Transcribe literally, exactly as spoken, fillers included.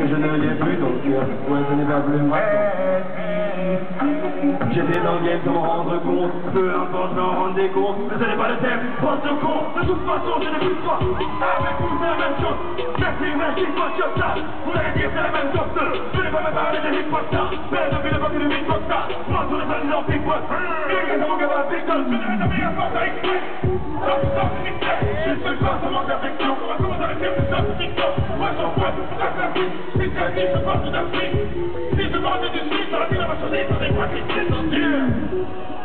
que je ne l'ai plus, donc euh, ouais, ce n'est pas plus moi. J'étais dans le game sans m'en rendre compte, peu importe, je m'en rendre des comptes, mais ce n'est pas le thème, pense de con, de toute façon je ne plus pas, avec vous c'est la même chose, merci, merci, pas comme ça, vous allez dire c'est la même chose, je n'ai pas me parler de hip-hop ça, mais depuis l'époque du hip-hop ça, moi sur les fans en hip-hop, et que c'est mon gars à big dog, je devrais ta meilleure force à express, ça me sort du mystère, je suis pas seulement perfection, on va commencer avec les ça c'est TikTok, moi j'en vois tout ça ça vie, si ça dit je pense tout d'Afrique, si je parle du suite, ça va dire la chose, ça n'est pas qui c'est. Yeah.